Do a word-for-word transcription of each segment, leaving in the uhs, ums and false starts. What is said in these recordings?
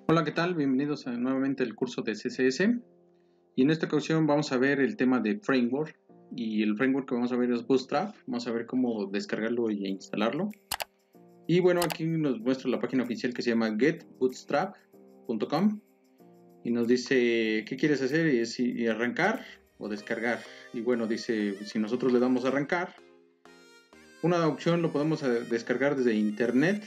Hola, ¿qué tal? Bienvenidos a, nuevamente al curso de C S S. Y en esta ocasión vamos a ver el tema de framework. Y el framework que vamos a ver es Bootstrap. Vamos a ver cómo descargarlo y instalarlo. Y bueno, aquí nos muestra la página oficial que se llama get bootstrap punto com. Y nos dice, ¿qué quieres hacer? Y es si arrancar o descargar. Y bueno, dice, si nosotros le damos a arrancar, una opción lo podemos descargar desde internet,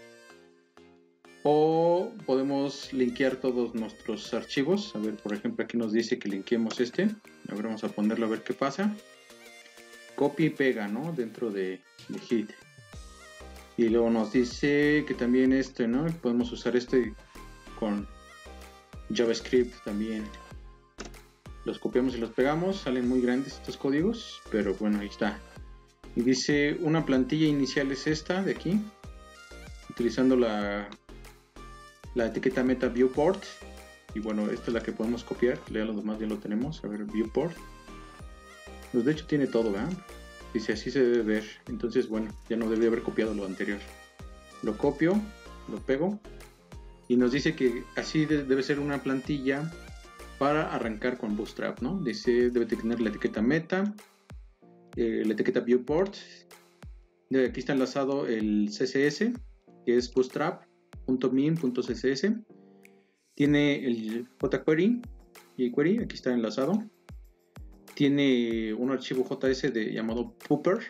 o podemos linkear todos nuestros archivos. A ver, por ejemplo, aquí nos dice que linkeemos este. A ver, vamos a ponerlo a ver qué pasa. Copia y pega, ¿no? Dentro de, de Git. Y luego nos dice que también este, ¿no? Podemos usar este con JavaScript también. Los copiamos y los pegamos. Salen muy grandes estos códigos, pero bueno, ahí está. Y dice, una plantilla inicial es esta de aquí, utilizando la la etiqueta meta viewport. Y bueno, esta es la que podemos copiar. Ya lo demás ya lo tenemos. A ver, viewport. Pues de hecho tiene todo, ¿verdad? Dice, así se debe ver. Entonces, bueno, ya no debí haber copiado lo anterior. Lo copio, lo pego. Y nos dice que así debe ser una plantilla para arrancar con Bootstrap, ¿no? Dice, debe tener la etiqueta meta, eh, la etiqueta viewport. De aquí está enlazado el C S S, que es bootstrap punto min punto c s s. Tiene el jQuery, jQuery, aquí está enlazado. Tiene un archivo J S de, llamado Pooper.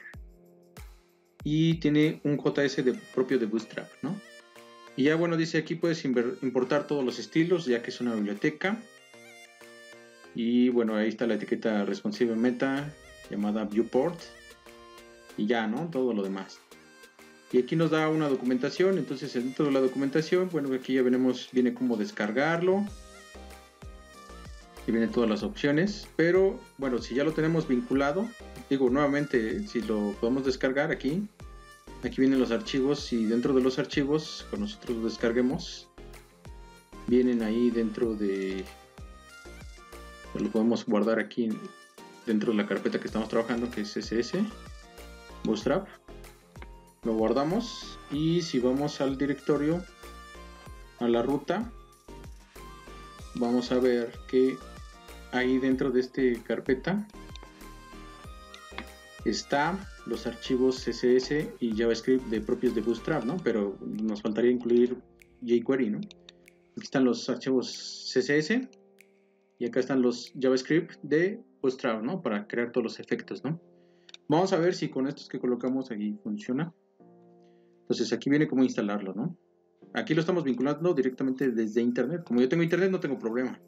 Y tiene un J S de, propio de Bootstrap, ¿no? Y ya bueno, dice aquí puedes importar todos los estilos, ya que es una biblioteca. Y bueno, ahí está la etiqueta responsive meta, llamada viewport. Y ya, ¿no? Todo lo demás. Y aquí nos da una documentación. Entonces dentro de la documentación, bueno, aquí ya veremos, viene cómo descargarlo. Y vienen todas las opciones. Pero bueno, si ya lo tenemos vinculado, digo nuevamente, si lo podemos descargar aquí. Aquí vienen los archivos, y dentro de los archivos, cuando nosotros los descarguemos, vienen ahí dentro de... Lo podemos guardar aquí dentro de la carpeta que estamos trabajando, que es C S S, Bootstrap. Lo guardamos, y si vamos al directorio, a la ruta, vamos a ver que ahí dentro de esta carpeta está los archivos C S S y JavaScript de propios de Bootstrap, ¿no? Pero nos faltaría incluir jQuery, ¿no? Aquí están los archivos C S S y acá están los JavaScript de Bootstrap, ¿no? Para crear todos los efectos, ¿no? Vamos a ver si con estos que colocamos aquí funciona. Entonces aquí viene cómo instalarlo, ¿no? Aquí lo estamos vinculando directamente desde internet. Como yo tengo internet, no tengo problema.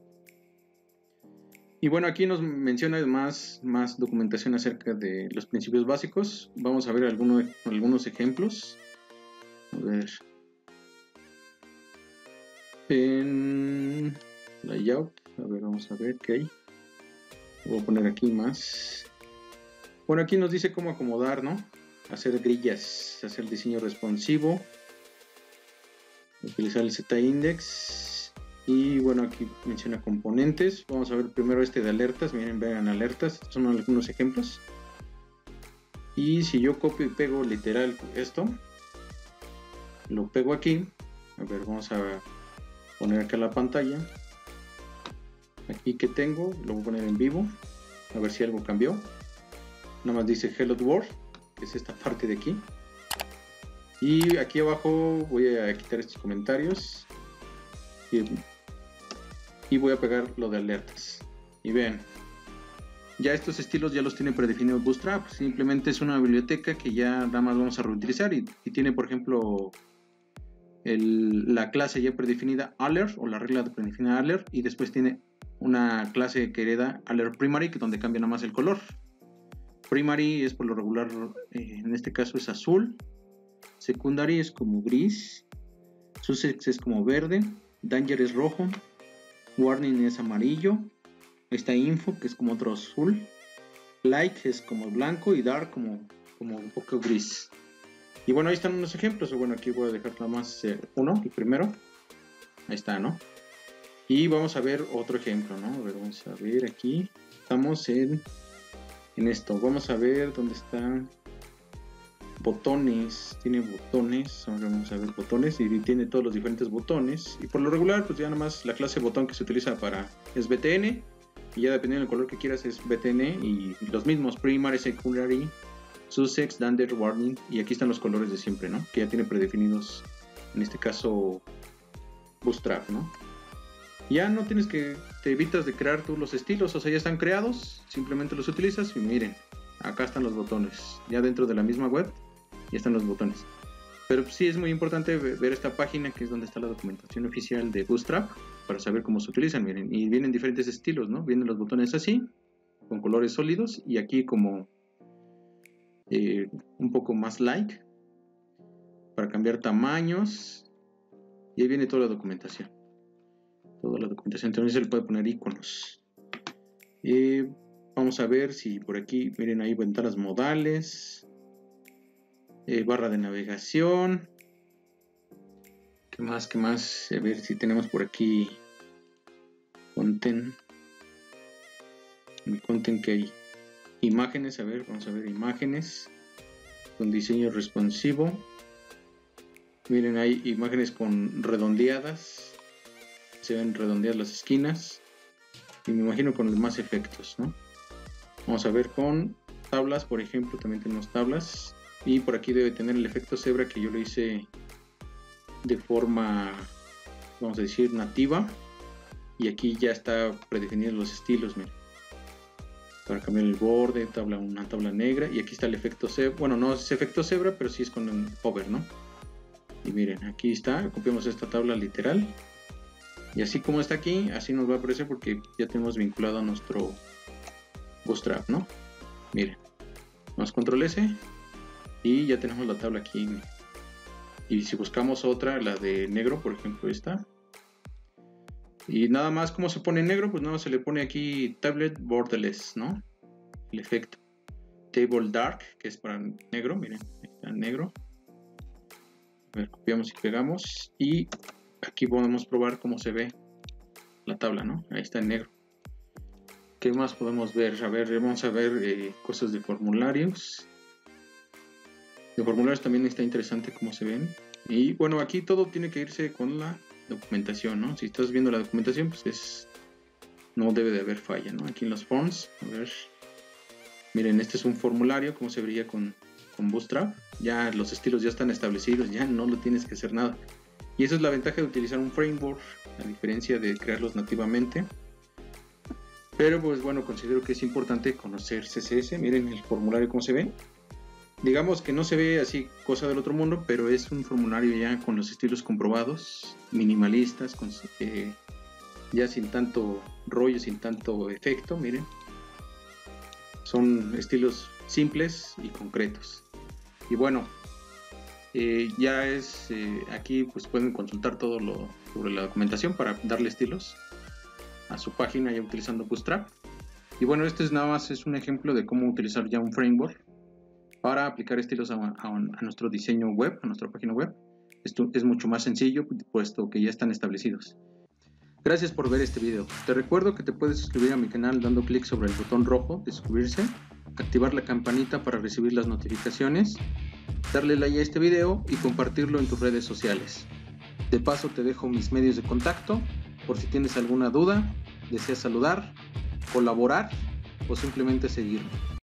Y bueno, aquí nos menciona más, más documentación acerca de los principios básicos. Vamos a ver alguno, algunos ejemplos. A ver. En layout. A ver, vamos a ver qué hay. Voy a poner aquí más. Bueno, aquí nos dice cómo acomodar, ¿no? Hacer grillas, hacer diseño responsivo, utilizar el Z-index. Y bueno, aquí menciona componentes. Vamos a ver primero este de alertas. Miren, vean alertas. Estos son algunos ejemplos. Y si yo copio y pego literal esto, lo pego aquí. A ver, vamos a poner acá la pantalla. Aquí que tengo, lo voy a poner en vivo. A ver si algo cambió. Nada más dice Hello World, que es esta parte de aquí. Y aquí abajo voy a quitar estos comentarios. Y, y voy a pegar lo de alertas. Y vean, ya estos estilos ya los tiene predefinido Bootstrap. Simplemente es una biblioteca que ya nada más vamos a reutilizar. Y, y tiene, por ejemplo, el, la clase ya predefinida alert, o la regla de predefinida alert. Y después tiene una clase que hereda alert primary, que donde cambia nada más el color. Primary es por lo regular, eh, en este caso es azul. Secondary es como gris. Sussex es como verde. Danger es rojo. Warning es amarillo. Ahí está info, que es como otro azul. Light es como blanco. Y dark como, como un poco gris. Y bueno, ahí están unos ejemplos. Bueno, aquí voy a dejar nada más eh, uno, el primero. Ahí está, ¿no? Y vamos a ver otro ejemplo, ¿no? A ver, vamos a ver aquí. Estamos en... En esto, vamos a ver dónde está. botones, tiene botones, ahora vamos a ver botones y tiene todos los diferentes botones, y por lo regular pues ya nada más la clase de botón que se utiliza para es B T N, y ya dependiendo del color que quieras es B T N, y los mismos primary, secondary, sussex, dander, warning, y aquí están los colores de siempre, ¿no? Que ya tiene predefinidos, en este caso Bootstrap, ¿no? Ya no tienes que, te evitas de crear tú los estilos, o sea ya están creados, simplemente los utilizas y miren, acá están los botones, ya dentro de la misma web ya están los botones. Pero sí es muy importante ver esta página, que es donde está la documentación oficial de Bootstrap, para saber cómo se utilizan, miren, y vienen diferentes estilos, ¿no? Vienen los botones así, con colores sólidos, y aquí como eh, un poco más light, para cambiar tamaños, y ahí viene toda la documentación. Toda la documentación, también se le puede poner iconos. Eh, vamos a ver si por aquí, miren ahí ventanas modales, eh, barra de navegación. ¿Qué más? ¿Qué más? A ver si tenemos por aquí content. En content que hay imágenes, a ver, vamos a ver imágenes con diseño responsivo. Miren, hay imágenes con redondeadas. Se ven redondeadas las esquinas, y me imagino con más efectos, ¿no? Vamos a ver con tablas, por ejemplo, también tenemos tablas, y por aquí debe tener el efecto cebra, que yo lo hice de forma, vamos a decir, nativa, y aquí ya está predefinidos los estilos, miren, para cambiar el borde, tabla, una tabla negra, y aquí está el efecto cebra. Bueno, no es efecto cebra, pero sí es con el hover, ¿no? Y miren, aquí está, copiamos esta tabla literal, y así como está aquí, así nos va a aparecer, porque ya tenemos vinculado a nuestro Bootstrap, ¿no? Miren, vamos control S y ya tenemos la tabla aquí. Y si buscamos otra, la de negro, por ejemplo esta, y nada más, ¿cómo se pone en negro? Pues nada más se le pone aquí tablet borderless, ¿no? El efecto table dark, que es para negro, miren, ahí está en negro. A ver, copiamos y pegamos, y aquí podemos probar cómo se ve la tabla, ¿no? Ahí está en negro. ¿Qué más podemos ver? A ver, vamos a ver eh, cosas de formularios. De formularios también está interesante cómo se ven. Y bueno, aquí todo tiene que irse con la documentación, ¿no? Si estás viendo la documentación, pues es, no debe de haber falla, ¿no? Aquí en los forms, a ver. Miren, este es un formulario, cómo se vería con, con Bootstrap. Ya los estilos ya están establecidos, ya no lo tienes que hacer nada. Y esa es la ventaja de utilizar un framework, a diferencia de crearlos nativamente. Pero pues bueno, considero que es importante conocer C S S. Miren el formulario cómo se ve. Digamos que no se ve así cosa del otro mundo, pero es un formulario ya con los estilos comprobados, minimalistas, con, eh, ya sin tanto rollo, sin tanto efecto. Miren, son estilos simples y concretos. Y bueno, Eh, ya es eh, aquí pues pueden consultar todo lo sobre la documentación para darle estilos a su página ya utilizando Bootstrap. Y bueno, este es nada más es un ejemplo de cómo utilizar ya un framework para aplicar estilos a, a, a nuestro diseño web, a nuestra página web. Esto es mucho más sencillo puesto que ya están establecidos. Gracias por ver este video. Te recuerdo que te puedes suscribir a mi canal dando clic sobre el botón rojo de suscribirse, activar la campanita para recibir las notificaciones, darle like a este video y compartirlo en tus redes sociales. De paso te dejo mis medios de contacto por si tienes alguna duda, deseas saludar, colaborar o simplemente seguirme.